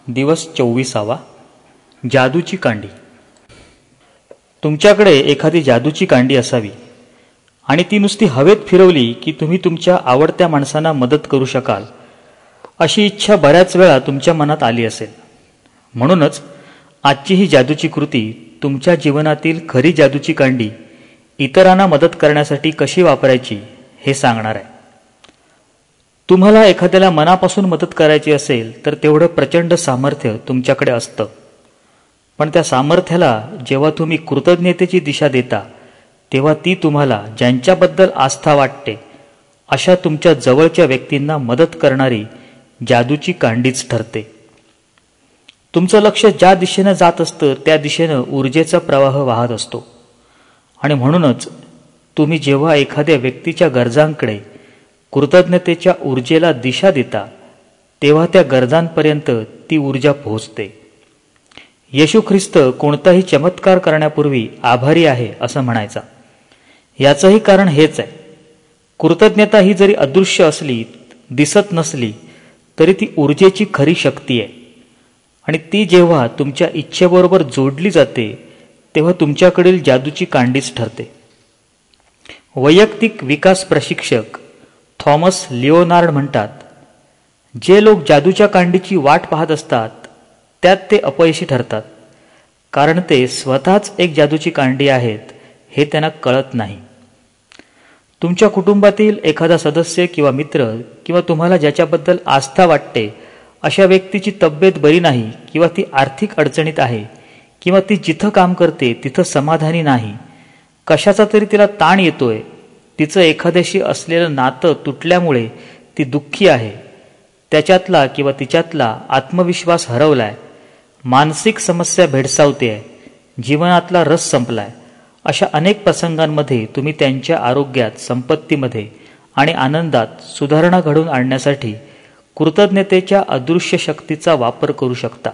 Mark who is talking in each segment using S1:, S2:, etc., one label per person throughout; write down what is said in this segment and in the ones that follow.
S1: दिवस 24वा. जादूची कांडी. तुमच्याकडे एखादी जादूची कांडी असावी आणि ती नुसती हवेत फिरवली की तुम्ही तुमच्या आवडत्या माणसांना मदत करू शकाल अशी इच्छा बऱ्याच वेळा तुमच्या मनात आली असेल. म्हणूनच आजची ही जादूची कृती तुमच्या जीवनातील खरी जादूची कांडी इतरांना मदत करण्यासाठी कशी वापरायची हे सांगणार आहे. तुम्हाला एखाद्याला मनापासून मदत करायची असेल तर तेवढं प्रचंड सामर्थ्य तुमच्याकडे असतं. पण त्या सामर्थ्याला जेव्हा तुम्ही कृतज्ञतेची दिशा देता तेव्हा ती तुम्हाला ज्यांच्याबद्दल आस्था वाटते अशा तुमच्या जवळच्या व्यक्तींना मदत करणारी जादूची कांडीच ठरते. तुमचं लक्ष ज्या दिशेनं जात असतं त्या दिशेनं ऊर्जेचा प्रवाह वाहत असतो आणि म्हणूनच तुम्ही जेव्हा एखाद्या व्यक्तीच्या गरजांकडे कृतज्ञतेच्या ऊर्जेला दिशा देता तेव्हा त्या गरजांपर्यंत ती ऊर्जा पोहोचते. येशू ख्रिस्त कोणताही चमत्कार करण्यापूर्वी आभारी आहे असं म्हणायचा. याचंही कारण हेच आहे. कृतज्ञता ही जरी अदृश्य असली, दिसत नसली तरी ती ऊर्जेची खरी शक्ती आहे आणि ती जेव्हा तुमच्या इच्छेबरोबर जोडली जाते तेव्हा तुमच्याकडील जादूची कांडीच ठरते. वैयक्तिक विकास प्रशिक्षक थॉमस लिओनार्ड म्हणतात, जे लोक जादूच्या कांडीची वाट पाहत असतात त्यात ते अपयशी ठरतात, कारण ते स्वतःच एक जादूची कांडी आहेत हे त्यांना कळत नाही. तुमच्या कुटुंबातील एखादा सदस्य किंवा मित्र किंवा तुम्हाला ज्याच्याबद्दल आस्था वाटते अशा व्यक्तीची तब्येत बरी नाही किंवा ती आर्थिक अडचणीत आहे किंवा ती जिथं काम करते तिथं समाधानी नाही, कशाचा तरी तिला ताण येतोय, तिचं एखाद्याशी असलेलं नातं तुटल्यामुळे ती दुःखी आहे, त्याच्यातला किंवा तिच्यातला आत्मविश्वास हरवलाय, मानसिक समस्या भेडसावते, जीवनातला रस संपलाय, अशा अनेक प्रसंगांमध्ये तुम्ही त्यांच्या आरोग्यात, संपत्तीमध्ये आणि आनंदात सुधारणा घडवून आणण्यासाठी कृतज्ञतेच्या अदृश्य शक्तीचा वापर करू शकता.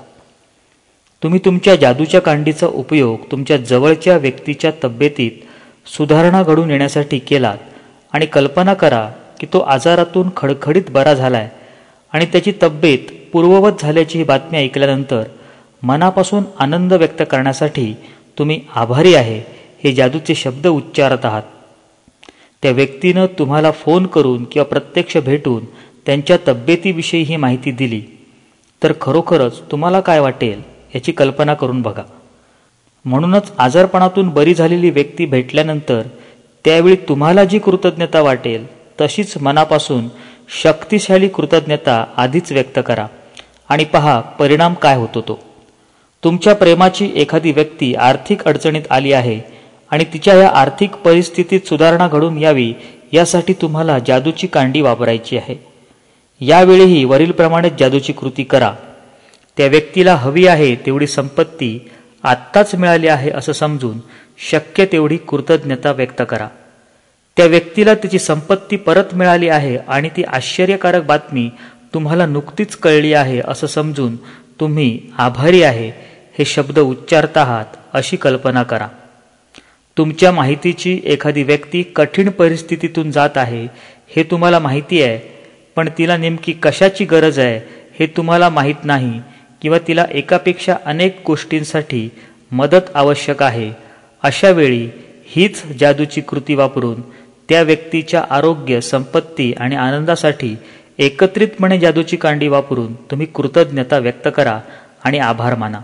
S1: तुम्ही तुमच्या जादूच्या कांडीचा उपयोग तुमच्या जवळच्या व्यक्तीच्या तब्येतीत सुधारणा घडून येण्यासाठी केलात आणि कल्पना करा की तो आजारातून खडखडीत बरा झालाय आणि त्याची तब्येत पूर्ववत झाल्याची बातमी ऐकल्यानंतर मनापासून आनंद व्यक्त करण्यासाठी तुम्ही आभारी आहे हे जादूचे शब्द उच्चारत आहात. त्या व्यक्तीनं तुम्हाला फोन करून किंवा प्रत्यक्ष भेटून त्यांच्या तब्येतीविषयी ही माहिती दिली तर खरोखरच तुम्हाला काय वाटेल याची कल्पना करून बघा. म्हणूनच आजारपणातून बरी झालेली व्यक्ती भेटल्यानंतर त्यावेळी तुम्हाला जी कृतज्ञता वाटेल तशीच मनापासून शक्तिशाली कृतज्ञता आधीच व्यक्त करा आणि पहा परिणाम काय होतो तो. तुमच्या प्रेमाची एखादी व्यक्ती आर्थिक अडचणीत आली आहे आणि तिच्या या आर्थिक परिस्थितीत सुधारणा घडून यावी यासाठी तुम्हाला जादूची कांडी वापरायची आहे. यावेळीही वरीलप्रमाणेच जादूची कृती करा. त्या व्यक्तीला हवी आहे तेवढी संपत्ती आत्ताच मिळाली आहे असं समजून शक्य तेवढी कृतज्ञता व्यक्त करा. त्या व्यक्तीला त्याची संपत्ती परत मिळाली आहे आणि ती आश्चर्यकारक बातमी तुम्हाला नुकतीच कळली आहे असं समजून तुम्ही आभारी आहे हे शब्द उच्चारत आहात अशी कल्पना करा. तुमच्या माहितीची एखादी व्यक्ती कठीण परिस्थितीतून जात आहे हे तुम्हाला माहिती आहे, पण तिला नेमकी कशाची गरज आहे हे तुम्हाला माहीत नाही किंवा तिला एकापेक्षा अनेक गोष्टींसाठी मदत आवश्यक आहे. अशा वेळी हीच जादूची कृती वापरून त्या व्यक्तीच्या आरोग्य, संपत्ती आणि आनंदासाठी एकत्रितपणे जादूची कांडी वापरून तुम्ही कृतज्ञता व्यक्त करा आणि आभार माना.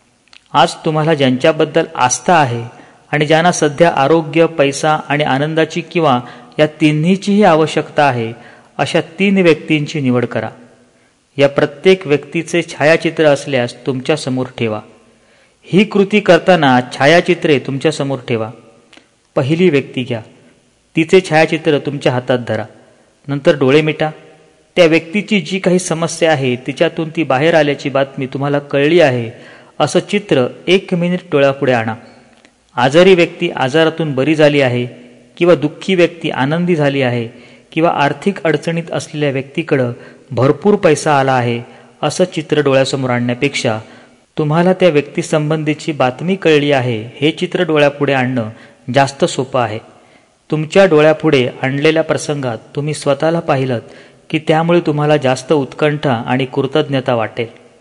S1: आज तुम्हाला ज्यांच्याबद्दल आस्था आहे आणि ज्यांना सध्या आरोग्य, पैसा आणि आनंदाची किंवा या तिन्हीचीही आवश्यकता आहे अशा 3 व्यक्तींची निवड करा. या प्रत्येक व्यक्तीचे छायाचित्र असल्यास तुमच्या समोर ठेवा. ही कृती करताना छायाचित्रे तुमच्या समोर ठेवा. पहिली व्यक्ती घ्या, तिचे छायाचित्र तुमच्या हातात धरा, नंतर डोळे मिटा. त्या व्यक्तीची जी काही समस्या आहे तिच्यातून ती बाहेर आल्याची बातमी तुम्हाला कळली आहे असं चित्र 1 मिनिट डोळ्यापुढे आणा. आजारी व्यक्ती आजारातून बरी झाली आहे किंवा दुःखी व्यक्ती आनंदी झाली आहे किंवा आर्थिक अडचणीत असलेल्या व्यक्तीकडं भरपूर पैसा आला आहे असं चित्र डोळ्यासमोर आणण्यापेक्षा तुम्हाला त्या व्यक्तीसंबंधीची बातमी कळली आहे हे चित्र डोळ्यापुढे आणणं जास्त सोपं आहे. तुमच्या डोळ्यापुढे आणलेल्या प्रसंगात तुम्ही स्वतःला पाहिलंत की त्यामुळे तुम्हाला जास्त उत्कंठा आणि कृतज्ञता वाटेल.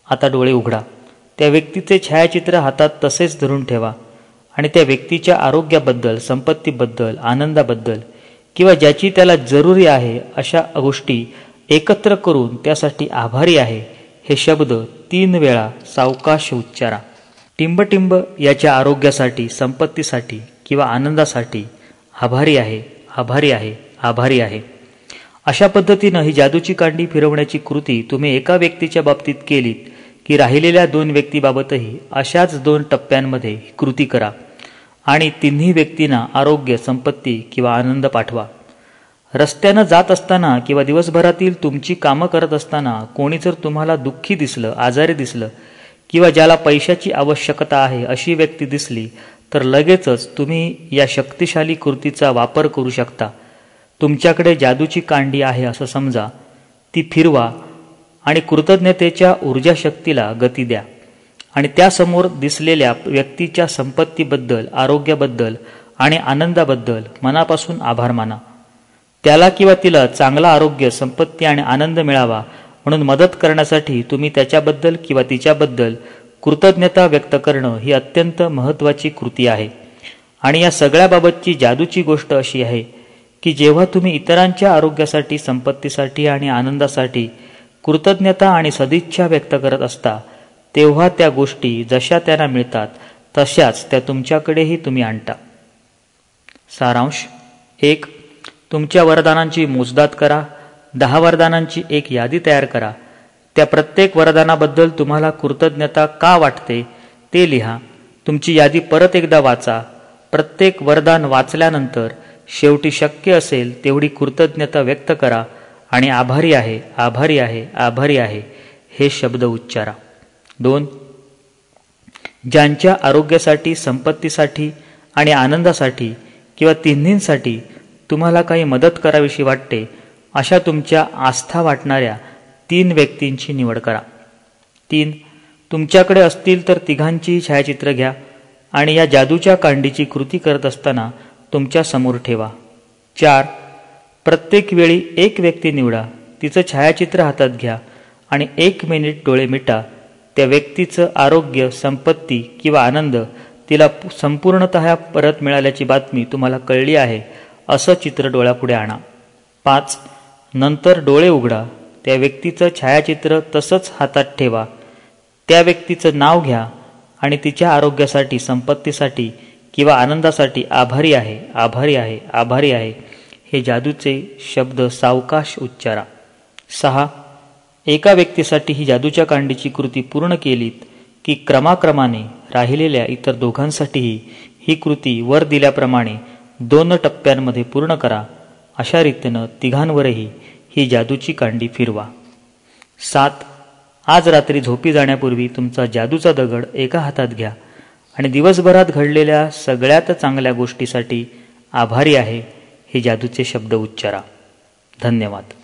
S1: आता डोळे उघडा. त्या व्यक्तीचे छायाचित्र हातात तसेच धरून ठेवा आणि त्या व्यक्तीच्या आरोग्याबद्दल, संपत्तीबद्दल, आनंदाबद्दल किंवा ज्याची त्याला जरुरी आहे अशा गोष्टी एकत्र करून त्यासाठी आभारी आहे हे शब्द 3 वेळा सावकाश उच्चारा. टिंबटिंब याच्या आरोग्यासाठी, संपत्तीसाठी किंवा आनंदासाठी आभारी आहे, आभारी आहे, आभारी आहे. अशा पद्धतीनं ही जादूची कांडी फिरवण्याची कृती तुम्ही एका व्यक्तीच्या बाबतीत केलीत की राहिलेल्या 2 व्यक्तीबाबतही अशाच 2 टप्प्यांमध्ये कृती करा आणि तिन्ही व्यक्तींना आरोग्य, संपत्ती किंवा आनंद पाठवा. रस्त्यानं जात असताना किंवा दिवसभरातील तुमची कामं करत असताना कोणी जर तुम्हाला दुःखी दिसलं, आजारी दिसलं किंवा ज्याला पैशाची आवश्यकता आहे अशी व्यक्ती दिसली तर लगेचच तुम्ही या शक्तिशाली कृतीचा वापर करू शकता. तुमच्याकडे जादूची कांडी आहे असं समजा, ती फिरवा आणि कृतज्ञतेच्या ऊर्जा शक्तीला गती द्या आणि त्यासमोर दिसलेल्या व्यक्तीच्या संपत्तीबद्दल, आरोग्याबद्दल आणि आनंदाबद्दल मनापासून आभार माना. त्याला किंवा तिला चांगला आरोग्य, संपत्ती आणि आनंद मिळावा म्हणून मदत करण्यासाठी तुम्ही त्याच्याबद्दल किंवा तिच्याबद्दल कृतज्ञता व्यक्त करणं ही अत्यंत महत्त्वाची कृती आहे. आणि या सगळ्याबाबतची जादूची गोष्ट अशी आहे की जेव्हा तुम्ही इतरांच्या आरोग्यासाठी, संपत्तीसाठी आणि आनंदासाठी कृतज्ञता आणि सदिच्छा व्यक्त करत असता तेव्हा त्या गोष्टी जशा त्यांना मिळतात तशाच त्या तुमच्याकडेही तुम्ही आणता. सारांश. 1. तुमच्या वरदानांची मोजदाद करा. 10 वरदानांची एक यादी तयार करा. त्या प्रत्येक वरदानाबद्दल तुम्हाला कृतज्ञता का वाटते ते लिहा. तुमची यादी परत एकदा वाचा. प्रत्येक वरदान वाचल्यानंतर शेवटी शक्य असेल तेवढी कृतज्ञता व्यक्त करा आणि आभारी आहे, आभारी आहे, आभारी आहे हे शब्द उच्चारा. 2. ज्यांच्या आरोग्यासाठी, संपत्तीसाठी आणि आनंदासाठी किंवा तिन्हींसाठी तुम्हाला काही मदत करावीशी वाटते अशा तुमच्या आस्था वाटणाऱ्या 3 व्यक्तींची निवड करा. 3. तुमच्याकडे असतील तर तिघांची छायाचित्र घ्या आणि या जादूच्या कांडीची कृती करत असताना तुमच्या समोर ठेवा. 4. प्रत्येक वेळी एक व्यक्ती निवडा, तिचं छायाचित्र हातात घ्या आणि 1 मिनिट डोळे मिटा. त्या व्यक्तीचं आरोग्य, संपत्ती किंवा आनंद तिला संपूर्णतः परत मिळाल्याची बातमी तुम्हाला कळली आहे असं चित्र डोळ्यापुढे आणा. 5. नंतर डोळे उघडा. त्या व्यक्तीचं छायाचित्र तसंच हातात ठेवा. त्या व्यक्तीचं नाव घ्या आणि तिच्या आरोग्यासाठी, संपत्तीसाठी किंवा आनंदासाठी आभारी आहे, आभारी आहे, आभारी आहे हे जादूचे शब्द सावकाश उच्चारा. 6. एका व्यक्तीसाठी ही जादूच्या कांडीची कृती पूर्ण केलीत की क्रमाक्रमाने राहिलेल्या इतर दोघांसाठीही ही कृती वर दिल्याप्रमाणे 2 टप्प्यांमध्ये पूर्ण करा. अशा रीतीनं तिघांवरही ही जादूची कांडी फिरवा. 7. आज रात्री झोपी जाण्यापूर्वी तुमचा जादूचा दगड एका हातात घ्या आणि दिवसभरात घडलेल्या सगळ्यात चांगल्या गोष्टीसाठी आभारी आहे हे जादूचे शब्द उच्चारा. धन्यवाद.